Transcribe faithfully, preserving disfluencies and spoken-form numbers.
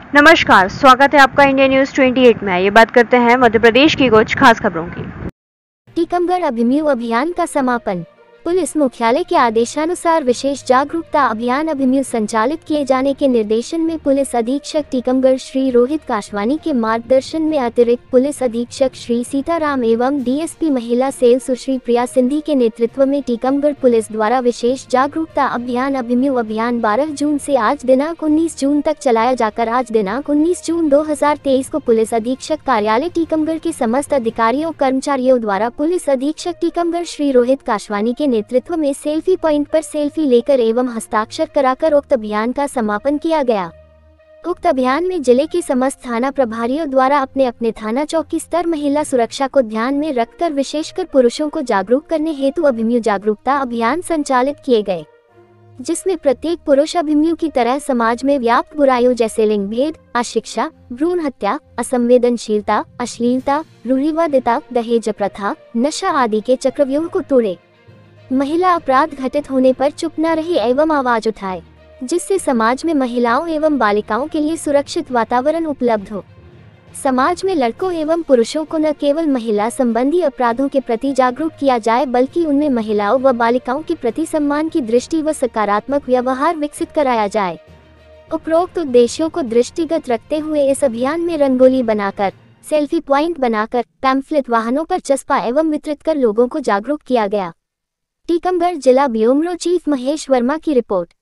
नमस्कार, स्वागत है आपका इंडिया न्यूज अट्ठाईस में। ये बात करते हैं मध्य प्रदेश की कुछ खास खबरों की। टीकमगढ़ अभिमन्यु अभियान का समापन। पुलिस मुख्यालय के आदेशानुसार विशेष जागरूकता अभियान अभिमन्यु संचालित किए जाने के निर्देशन में पुलिस अधीक्षक टीकमगढ़ श्री रोहित काशवानी के मार्गदर्शन में अतिरिक्त पुलिस अधीक्षक श्री सीताराम एवं डीएसपी महिला सेल सुश्री प्रिया सिंधी के नेतृत्व में टीकमगढ़ पुलिस द्वारा विशेष जागरूकता अभियान अभिमन्यु अभियान बारह जून से आज दिनांक उन्नीस जून तक चलाया जाकर आज दिनांक उन्नीस जून दो हजार तेईस को पुलिस अधीक्षक कार्यालय टीकमगढ़ के समस्त अधिकारियों कर्मचारियों द्वारा पुलिस अधीक्षक टीकमगढ़ श्री रोहित काशवानी के नेतृत्व में सेल्फी पॉइंट पर सेल्फी लेकर एवं हस्ताक्षर कराकर उक्त अभियान का समापन किया गया। उक्त अभियान में जिले के समस्त थाना प्रभारियों द्वारा अपने अपने थाना चौकी स्तर महिला सुरक्षा को ध्यान में रखकर विशेषकर पुरुषों को जागरूक करने हेतु अभिमन्यु जागरूकता अभियान संचालित किए गए, जिसमें प्रत्येक पुरुष अभिमन्यु की तरह समाज में व्याप्त बुराइयों जैसे लिंग भेद, अशिक्षा, भ्रूण हत्या, असंवेदनशीलता, अश्लीलता, रूढ़िवादिता, दहेज प्रथा, नशा आदि के चक्रव्यूह को तोड़े, महिला अपराध घटित होने पर चुप न रहे एवं आवाज उठाए, जिससे समाज में महिलाओं एवं बालिकाओं के लिए सुरक्षित वातावरण उपलब्ध हो। समाज में लड़कों एवं पुरुषों को न केवल महिला संबंधी अपराधों के प्रति जागरूक किया जाए बल्कि उनमें महिलाओं व बालिकाओं के प्रति सम्मान की दृष्टि व सकारात्मक व्यवहार विकसित कराया जाए। उपरोक्त उद्देश्यों को दृष्टिगत रखते हुए इस अभियान में रंगोली बनाकर, सेल्फी प्वाइंट बनाकर, पैम्फलेट वाहनों पर चस्पा एवं वितरित कर लोगों को जागरूक किया गया। टीकमगढ़ जिला ब्यूरो चीफ महेश वर्मा की रिपोर्ट।